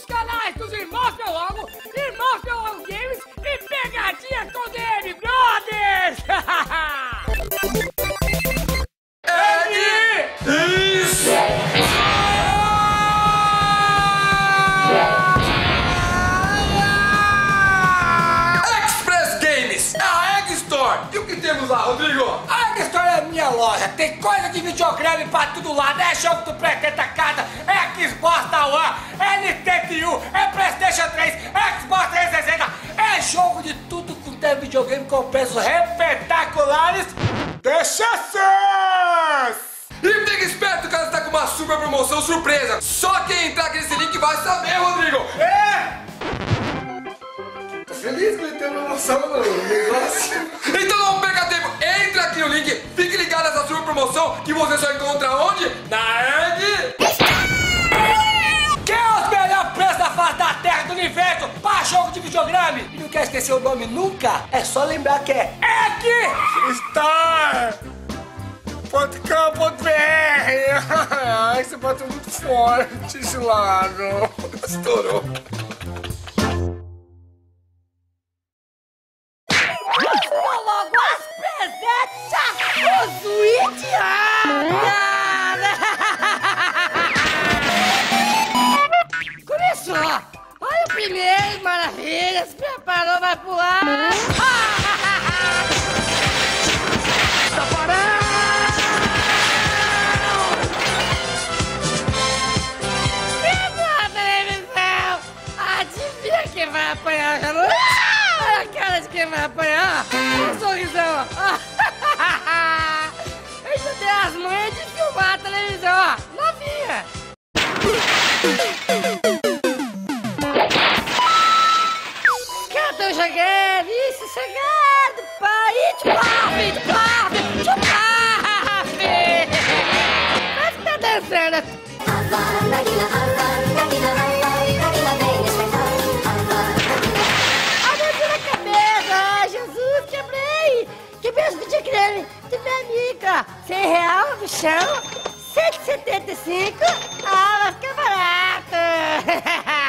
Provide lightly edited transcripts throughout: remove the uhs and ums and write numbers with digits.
nos canais dos Irmãos Meu Longo, Irmãos Meu Longo Games e Pegadinha com DM Brothers! Isso! Express Games, a Egg Store. E o que temos lá, Rodrigo? A Egg Store é a minha loja, tem coisa de videogame pra todo lado, é jogo do Preteta Casa, é Xbox da One, é Nintendo, é Playstation 3, Xbox 360, é jogo de tudo quanto é videogame com preços espetaculares. Deixa ser! E fica esperto, o cara está com uma super promoção surpresa. Só quem entrar aqui nesse link vai saber, Rodrigo. É! Tô feliz que ele tem promoção no negócio. Então não perca tempo, entra aqui no link, fique ligado nessa super promoção que você só encontra onde? Na Egg. Quer os melhores preços da face da terra do universo para jogo de videogame? E não quer esquecer o nome nunca? É só lembrar que é Egg Star.com.br. Ai, você bateu muito forte esse lado. Estourou. Logo as presenças do Switch! Começou! Olha o primeiro, maravilha! Se preparou, vai pular! Tá parando! E na televisão! Adivinha quem vai apanhar já não? Olha a cara de quem vai apanhar! Olha o sorrisão! Isso tem as manhas de filmar a televisão, ó! Novinha! Os caras tão jogando! Isso, chegando! Pai! De paf! Mas que tá dançando! Quebrei os videogames de minha amiga. R$100 no chão, 175. Ah, vai ficar barato.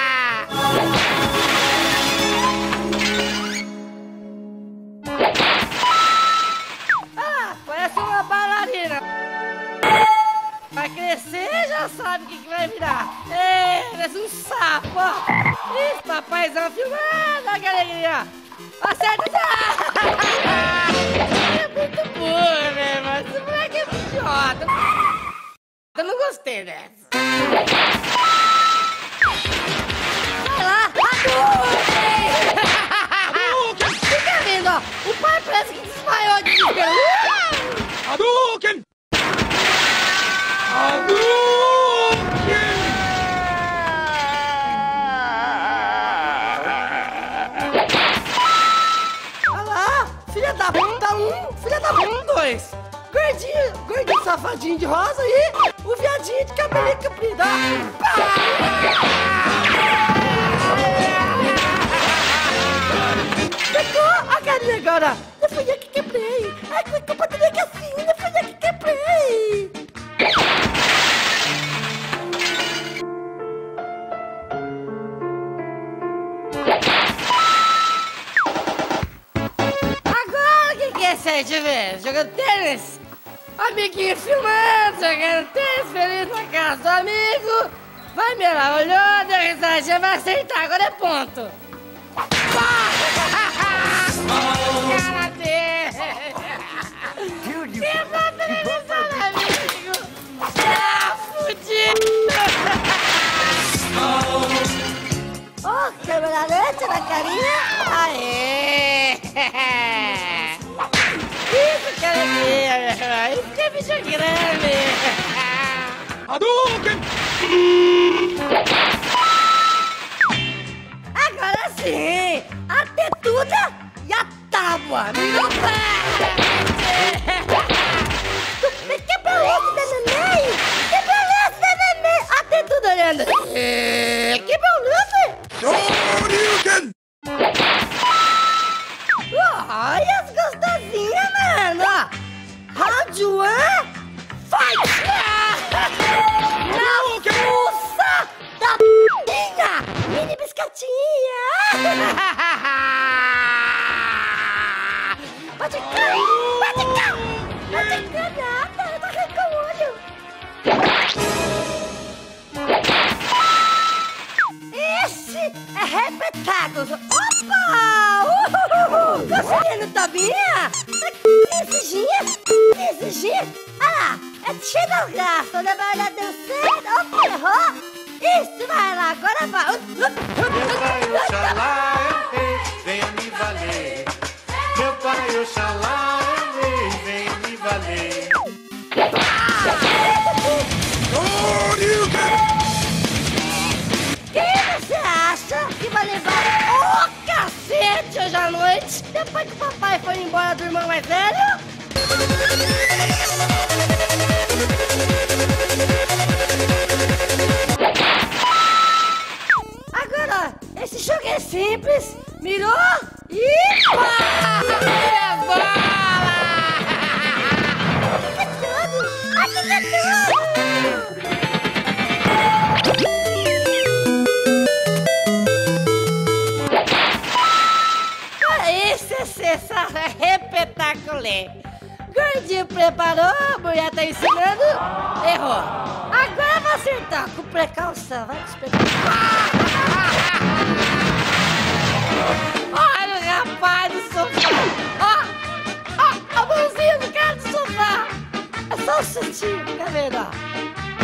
Ah, parece uma bailarina. Vai crescer, já sabe o que vai virar. É, parece um sapo, ó. Isso, papaizão filmando, olha que alegria. Acerta já! É muito burro, velho, mas esse moleque é muito idiota. Eu não gostei dessa. Vai lá, Hadouken! Fica vendo, ó. O pai parece que desmaiou de desespero. Hadouken! Filha da puta 1, filha da puta 2. Gordinho safadinho de rosa e o viadinho de cabelinho comprido, Pegou a carinha agora. Não fui eu que quebrei. Ai, foi culpa do nego assim. Não fui eu que quebrei. De vez, jogando tênis, amiguinho filmando, jogando tênis, feliz na casa do amigo. Vai, Mela, olhou, deu risadinha, vai acertar, agora é ponto. Cara dele. Quebrou a televisão, amigo. Ah, fudido. Oh, câmera lenta na carinha. Aê. Isso que é alegria, isso que é videogame! Hadouken! Agora sim! A tetuda e a tábua! Meu pai! Tu quebrou esse da neném! Quebrou esse da neném! A tetuda olhando! Quebrou esse! Hadouken! Olha as gostosinhas, mano! Round 1, fight! Na força da p****! mini biscatinha. Pode cá, pode cá. Pode cá nada, eu tô arrancando o olho. Esse é repetáculo. Opa! Conseguindo Tobinha? Exigir? Ah lá, é cheio de graça, né? Vai olhar, deu certo. Opa, errou. Isso, vai lá, agora vai. Meu pai, Oxalá, eu rei, venha me valer. Meu pai, Oxalá, eu rei, venha me valer. Quem você acha que vai levar o cacete hoje à noite? Depois que o papai foi embora do irmão mais velho? Agora, esse jogo é simples. Mirou e pá! É bola! Aqui é tudo! Aqui é tudo! Esse é sensacional, é repetaculê. Gordinho preparou, a mulher tá ensinando, errou. Agora vai acertar, com precaução, vai com precaução. Olha o rapaz do sofá. Ó, a mãozinha do cara do sofá. É só um chutinho, fica vendo, ó.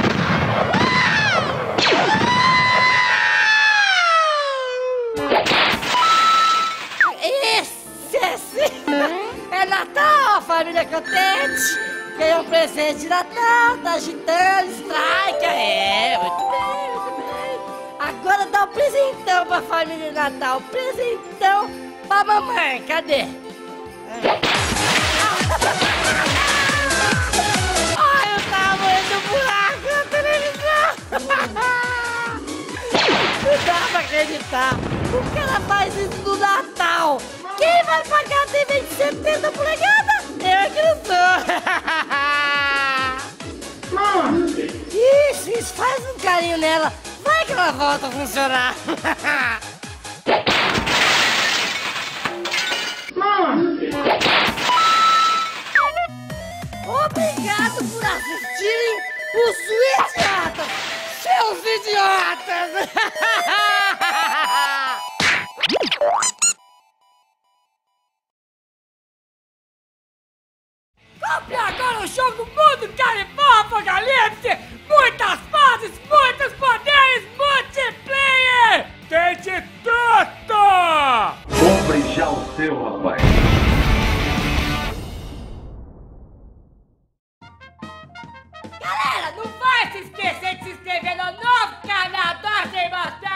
É Natal, família contente. Ganhou um presente de Natal, tá agitando, strike. É, muito bem, muito bem. Agora dá um presentão pra família de Natal. Presentão pra mamãe, cadê? Olha o tamanho do buraco na televisão. Não dá pra acreditar. O cara faz isso no Natal. Quem vai pagar a TV de 70 polegadas? Eu que não sou. Isso, faz um carinho nela. Vai que ela volta a funcionar. Obrigado por assistirem o Suiciata, seus idiotas. Compre agora o jogo Mundo Canibal Apocalipse! Muitas fases, muitos poderes, multiplayer! Tem de tudo! Compre já o seu, rapaz. Galera, não vai se esquecer de se inscrever no novo canal do Artem Master!